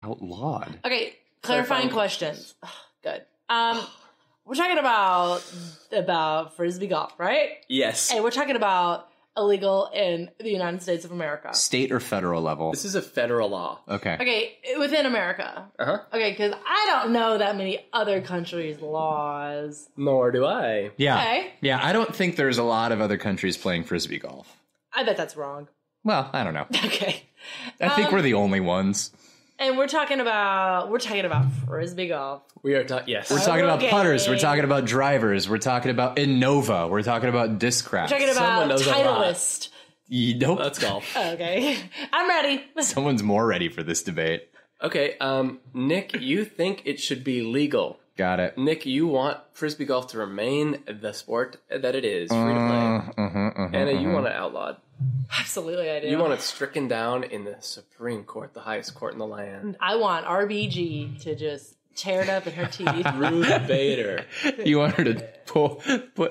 Outlawed. Okay, clarifying questions. Good. We're talking about frisbee golf, right? Yes. And we're talking about illegal in the United States of America. State or federal level? This is a federal law. Okay. Okay, within America. Uh-huh. Okay, because I don't know that many other countries' laws. Nor do I. Yeah. Okay. Yeah, I don't think there's a lot of other countries playing frisbee golf. I bet that's wrong. Well, I don't know. Okay. I think we're the only ones. And we're talking about frisbee golf. We are talking. Yes. We're talking about Okay. putters. We're talking about drivers. We're talking about Innova. We're talking about disc-craft. We're talking Someone about knows a lot. Titleist. Nope. Let's golf. Okay. I'm ready. Someone's more ready for this debate. Okay. Nick, you think it should be legal? Got it. Nick, you want frisbee golf to remain the sport that it is, free to play. Anna, you want it outlawed. Absolutely, I do. You want it stricken down in the Supreme Court, the highest court in the land. I want RBG to just tear it up in her teeth. Ruth Bader. You want her to put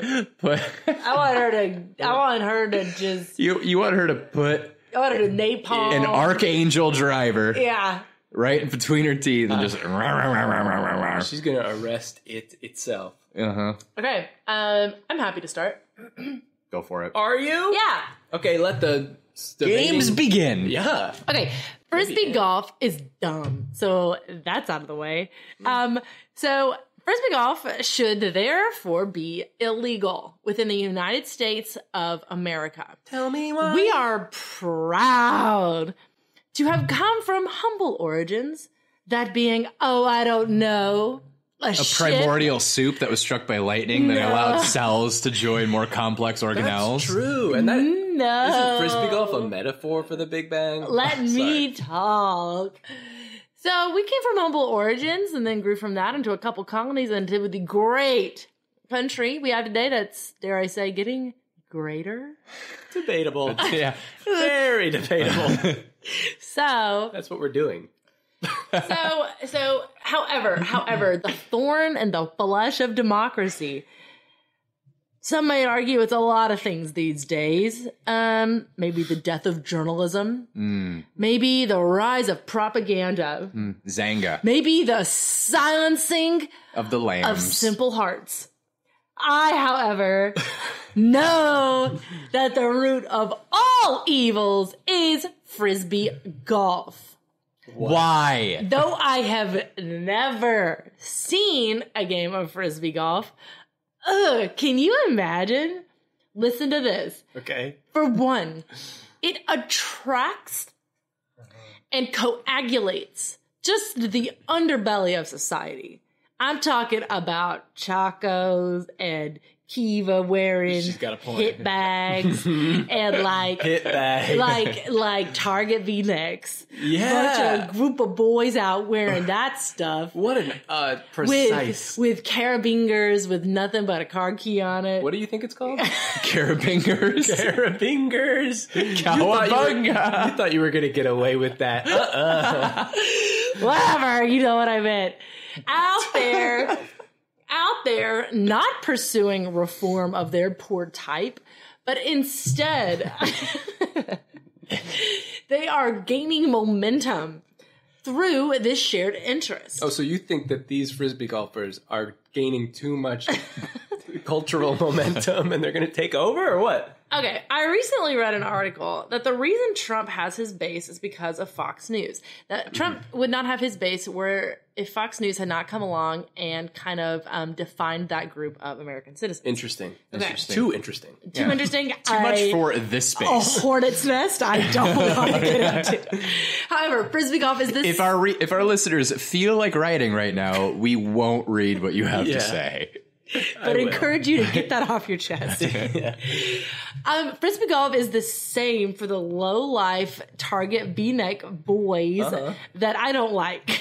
I want her to just. you want her to put I want her to napalm. an archangel driver Yeah. right between her teeth and just She's going to arrest it itself. Okay. I'm happy to start. go for it. Are you? Yeah. Okay, let the Games begin. Yeah. Okay. Frisbee golf is dumb, so that's out of the way. So frisbee golf should therefore be illegal within the United States of America. Tell me why. We are proud to have come from humble origins, that being, I don't know, a Primordial soup that was struck by lightning that allowed cells to join more complex organelles. That's true. And that No. isn't frisbee golf a metaphor for the Big Bang? Let me Sorry. talk. So we came from humble origins and then grew from that into a couple colonies and into the great country we have today that's, dare I say, getting greater. Debatable. Yeah. Very debatable. So, That's what we're doing. however, the thorn and the flesh of democracy. Some might argue it's a lot of things these days. Maybe the death of journalism. Maybe the rise of propaganda. Zanga Maybe the silencing of the lambs. of simple hearts. I, however, know that the root of all evils is frisbee golf. Why? Though I have never seen a game of frisbee golf, can you imagine? Listen to this. Okay. For one, it attracts and coagulates just the underbelly of society. I'm talking about Chacos and Kiva wearing She's got a point. hit bags and Hit bag. like Target V-necks. Yeah. Bunch of group of boys out wearing that stuff. What an precise. With carabingers with nothing but a card key on it. What do you think it's called? Carabingers. Carabingers. Cowabunga. You thought you were going to get away with that. Whatever, you know what I meant. Out there, not pursuing reform of their poor type, but instead, they are gaining momentum through this shared interest. Oh, so you think that these frisbee golfers are gaining too much cultural momentum and they're going to take over or what? Okay, I recently read an article that the reason Trump has his base is because of Fox News. That Trump would not have his base if Fox News had not come along and kind of defined that group of American citizens. Interesting. Okay. Too interesting. Too interesting. Too much for this space. A hornet's nest. I don't want to get into. However, frisbee golf is this. If our listeners feel like writing right now, we won't read what you have to say. but encourage you to get that off your chest. Frisbee golf is the same for the low life Target V-neck boys that I don't like.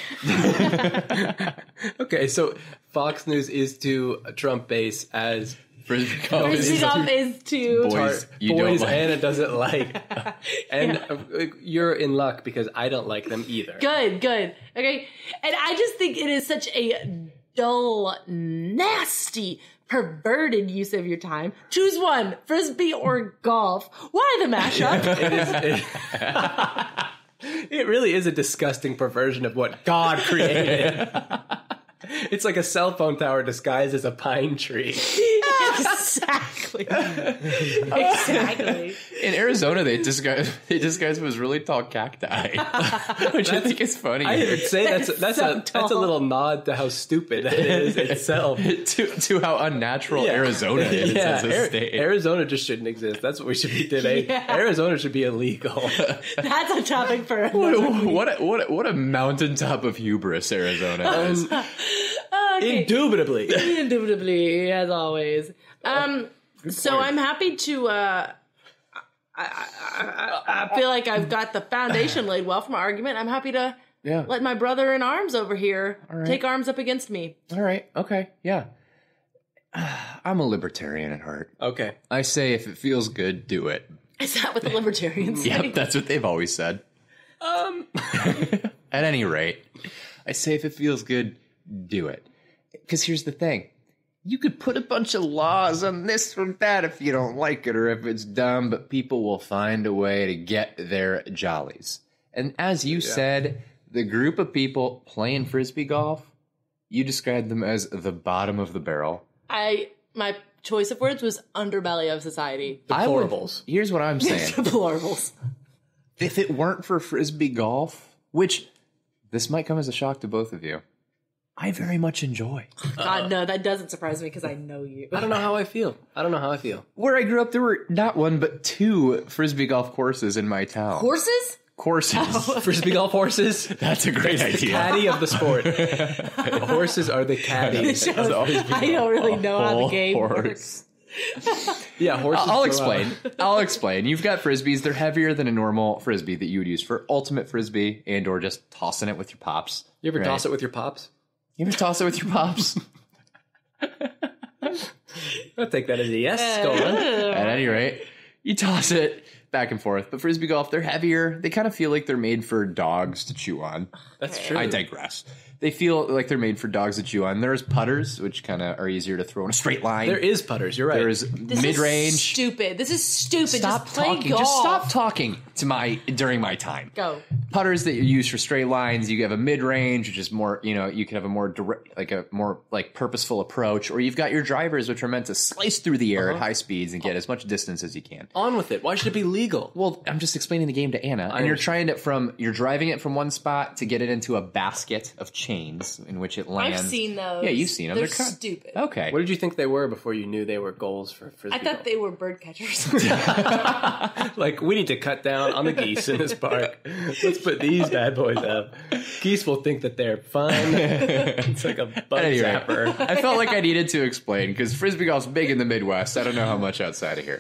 Okay, so Fox News is to Trump base as Frisbee golf Frisbee golf is to boys you boys don't like. Anna doesn't like. And you're in luck because I don't like them either. Good. Okay. And I just think it is such a dull, nasty, perverted use of your time. Choose one, frisbee or golf. Why the mashup? It really is a disgusting perversion of what God created. It's like a cell phone tower disguised as a pine tree. Exactly. Exactly. In Arizona, they disguise them as really tall cacti, which I think is funny. I would say that's a little nod to how stupid that is itself. to how unnatural Arizona is as a state. Arizona just shouldn't exist. That's what we should be today. Yeah. Arizona should be illegal. That's a topic for What a mountaintop of hubris Arizona is. Okay. Indubitably. Indubitably, as always. So I'm happy to. I feel like I've got the foundation laid well for my argument. I'm happy to let my brother in arms over here take arms up against me. All right. Okay. Yeah. I'm a libertarian at heart. Okay. I say if it feels good, do it. Is that what the libertarians say? Yep, that's what they've always said. At any rate, I say if it feels good, do it. Because here's the thing. You could put a bunch of laws on this or that if you don't like it or if it's dumb, but people will find a way to get their jollies. And as you said, the group of people playing Frisbee golf, you described them as the bottom of the barrel. My choice of words was underbelly of society. Deplorables. Here's what I'm saying. Deplorables. If it weren't for Frisbee golf, which this might come as a shock to both of you, I very much enjoy. God, no, that doesn't surprise me because I know you. I don't know how I feel. Where I grew up, there were not one but 2 Frisbee golf courses in my town. Horses? Courses. Frisbee golf horses. That's a great idea. Caddy of the sport. Horses are the caddies. I don't really know how the game works. Yeah, horses. I'll explain. You've got Frisbees. They're heavier than a normal Frisbee that you would use for ultimate Frisbee and or just tossing it with your pops. You ever toss it with your pops? You ever toss it with your pops? I'll take that as a yes. Go on. At any rate, you toss it back and forth. But Frisbee golf, they're heavier. They kind of feel like they're made for dogs to chew on. That's true. I digress. They feel like they're made for dogs to chew on. There's putters, which kind of are easier to throw in a straight line. There is putters. You're right. There's mid-range. This is stupid. Stop Just play talking. golf. Just stop talking to during my time. Go. Putters that you use for straight lines. You have a mid-range, which is more, you can have a more direct, like a more like purposeful approach, or you've got your drivers, which are meant to slice through the air at high speeds and get as much distance as you can. On with it. Why should it be legal? Well, I'm just explaining the game to Anna, and you're driving it from one spot to get it into a basket of chains in which it lands. I've seen those. Yeah, you've seen them. They're stupid. Okay. What did you think they were before you knew they were goals for Frisbee I thought golf? they were bird catchers. Like, we need to cut down on the geese in this park. Let's put these bad boys up. Geese will think that they're fun. It's like a bug zapper. I felt like I needed to explain because Frisbee golf's big in the Midwest. I don't know how much outside of here.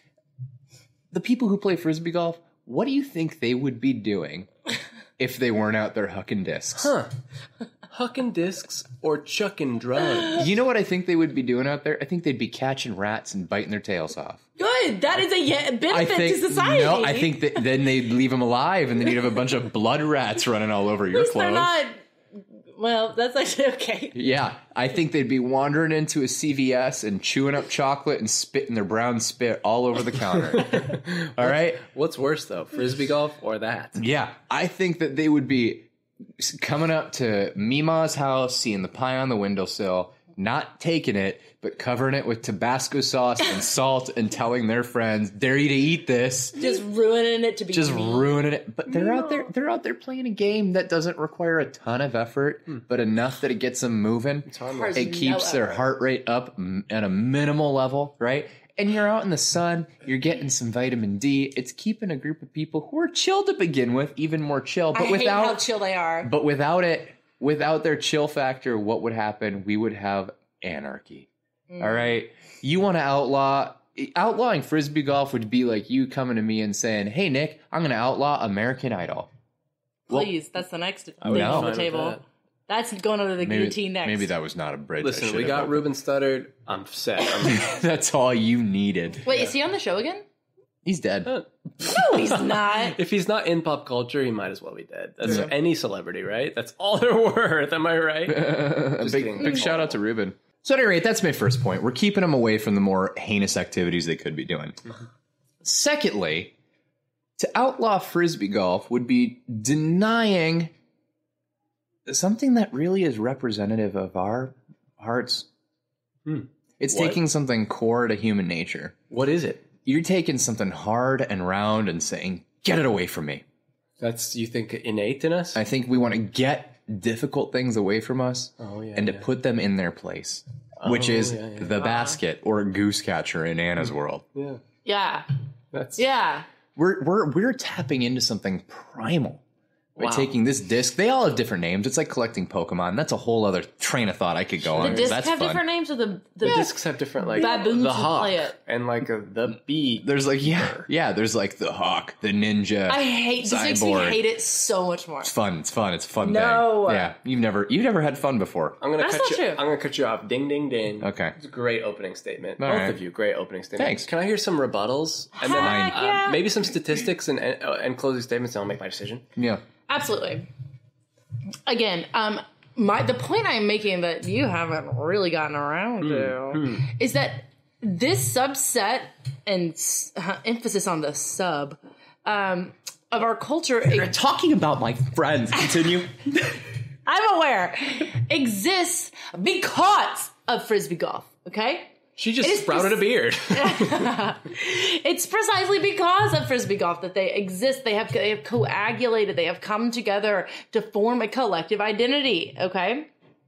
The people who play Frisbee golf, what do you think they would be doing if they weren't out there hucking discs? Hucking discs or chucking drugs? You know what I think they would be doing out there? I think they'd be catching rats and biting their tails off. Good. That is a benefit to society. No, I think that then they'd leave them alive and then you'd have a bunch of blood rats running all over your clothes. They're not. Well, that's actually okay. Yeah, I think they'd be wandering into a CVS and chewing up chocolate and spitting their brown spit all over the counter. All right? What's worse, though? Frisbee golf or that? Yeah, I think that they would be coming up to Mima's house, seeing the pie on the windowsill, not taking it, but covering it with Tabasco sauce and salt and telling their friends, dare you to eat this. Just ruining it to be ruining it. But they're out there playing a game that doesn't require a ton of effort, but enough that it gets them moving. It keeps their heart rate up at a minimal level, right? And you're out in the sun, you're getting some vitamin D. It's keeping a group of people who are chill to begin with even more chill. But I hate how chill they are. But without their chill factor, what would happen? We would have anarchy. All right? You want to outlawing Frisbee golf would be like you coming to me and saying, hey, Nick, I'm going to outlaw American Idol. Please, that's the next thing on the table. That's going under the guillotine next. Maybe that was not a bridge. Listen, we got Ruben Studdard. I'm set. That's all you needed. Wait, is he on the show again? He's dead. No, he's not. If he's not in pop culture, he might as well be dead. That's any celebrity, right? That's all they're worth. Am I right? Big shout out to Ruben. So at any rate, that's my first point. We're keeping them away from the more heinous activities they could be doing. Secondly, To outlaw frisbee golf would be denying something that really is representative of our hearts. It's What? taking something core to human nature. What is it? You're taking something hard and round and saying, get it away from me. That's, you think, innate in us? I think we want to get difficult things away from us and to put them in their place, which is the basket or goose catcher in Anna's world. Yeah. Yeah. That's Yeah. We're tapping into something primal by taking this disc. They all have different names. It's like collecting Pokemon. That's a whole other train of thought I could go on. The discs That's have fun. different names, or the discs have different, like, baboons the who hawk play it. and like the bee. There's like there's like the hawk, the ninja. I hate this. Makes me cyborg. hate it so much more. It's fun. It's fun. It's a fun No. thing. Yeah, you've never had fun before. I'm gonna That's cut not you. true. I'm gonna cut you off. Ding, ding, ding. Okay. It's a great opening statement. All Both right. of you, great opening statement. Thanks. Can I hear some rebuttals and then Heck yeah. maybe some statistics and closing statements, and I'll make my decision. Yeah. Absolutely. Again, the point I'm making that you haven't really gotten around to is that this subset and emphasis on the sub of our culture. You're talking about my friends. Continue. I'm aware exists because of frisbee golf. Okay. She just It is sprouted a beard. It's precisely because of frisbee golf that they exist. They have coagulated. They have come together to form a collective identity. Okay,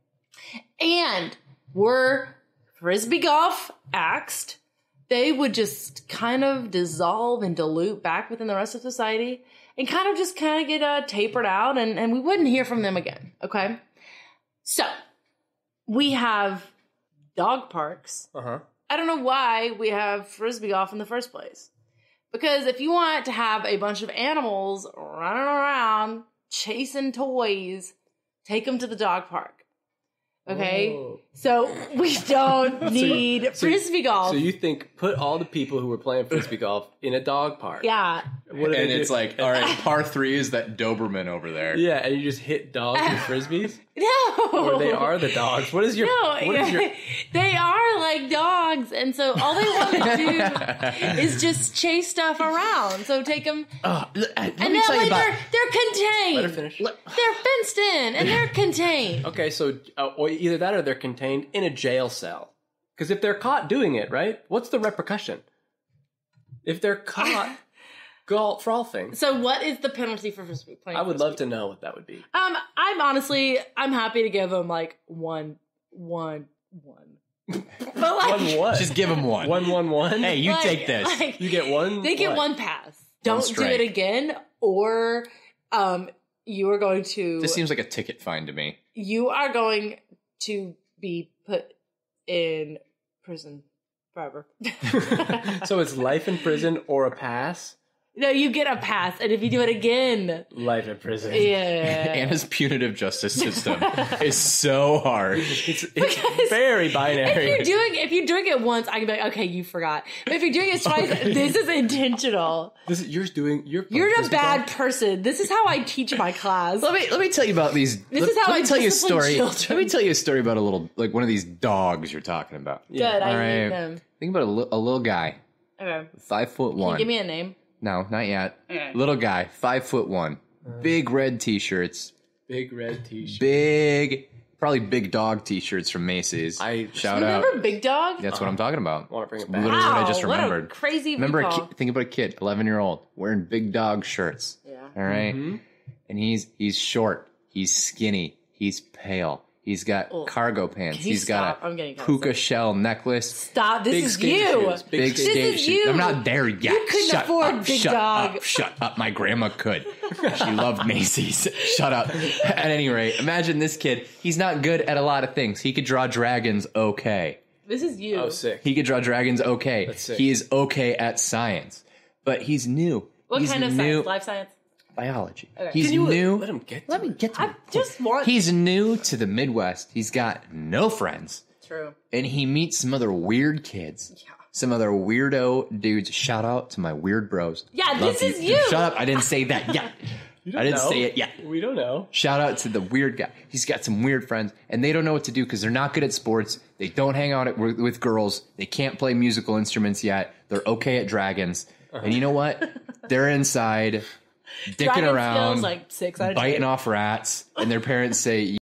and were frisbee golf axed, they would just kind of dissolve and dilute back within the rest of society, and kind of get tapered out, and we wouldn't hear from them again. Okay, so we have dog parks. I don't know why we have frisbee golf in the first place. Because if you want to have a bunch of animals running around chasing toys, take them to the dog park. Okay? Whoa. So we don't need frisbee golf. So you think put all the people who were playing frisbee golf in a dog park? Yeah. What do And they it's do? like, all right, par 3 is that Doberman over there. Yeah, and you just hit dogs with frisbees, No. or they are the dogs. What is your? No, what is your? they are like dogs, and so all they want to do is just chase stuff around. So take them, Let me and tell that you way about. they're contained. Let her finish. They're fenced in and they're contained. Okay, so or either that or they're contained in a jail cell. Because if they're caught doing it, right, what's the repercussion? If they're caught golfing, So what is the penalty for frisbee playing? I would frisbee? love to know what that would be. I'm happy to give them like one. But like, What? Just give him one. 1-1-1. Hey, you like- take this. like, you get one. they get what? one pass. Don't do strike. it again, or you are going to. This seems like a ticket fine to me. You are going to be put in prison forever. So it's life in prison or a pass. No, you get a pass, and if you do it again, Life in prison. yeah. Anna's punitive justice system is so hard. It's very binary. If you're doing it once, I can be like, okay, you forgot. But if you're doing it twice, this is intentional. You're You're a bad person. This is how I teach my class. Let me tell you about these. This is how let I me tell you a discipline story. children. Let me tell you a story about a little one of these dogs you're talking about. Good, I All need right. them. Think about a little guy, Okay. 5'1". Give me a name. No, not yet. Okay. Little guy, 5'1", big red t-shirts, Big red t-shirt. big, probably big dog t-shirts from Macy's. Shout out. Remember Big Dog? That's what I'm talking about. Want to bring it back? Literally what I just Wow, what a remembered. crazy Remember, recall. think about a kid, 11-year-old, wearing big dog shirts. Yeah. All right? And he's short, he's skinny, he's pale, he's got cargo pants, Can you he's got stop? I'm getting a kinda puka sick. shell necklace. Stop. This Big is skate you. shoes. Big skate- This skate is shoes. you. I'm not there yet. You couldn't Shut afford up, Big shut Dog. Up, shut up. My grandma could. She loved Macy's. Shut up. At any rate, imagine this kid. He's not good at a lot of things. He could draw dragons okay. This is you. Oh, sick. He could draw dragons okay. That's sick. He is okay at science. But he's new. What he's kind of new. science? Life science? Biology. Okay. He's Can you new. let him get? Let me get to I it. just want. He's new to the Midwest. He's got no friends. True. And he meets some other weird kids. Yeah. Some other weirdo dudes. Shout out to my weird bros. Yeah, Love this is you. Shut up. I didn't say that yet. I didn't say it yet. We don't know. Shout out to the weird guy. He's got some weird friends, and they don't know what to do because they're not good at sports. They don't hang out with girls. They can't play musical instruments yet. They're okay at dragons. And you know what? They're inside, dicking Driving around, skills, like 6 out of 10. biting off rats, and their parents say,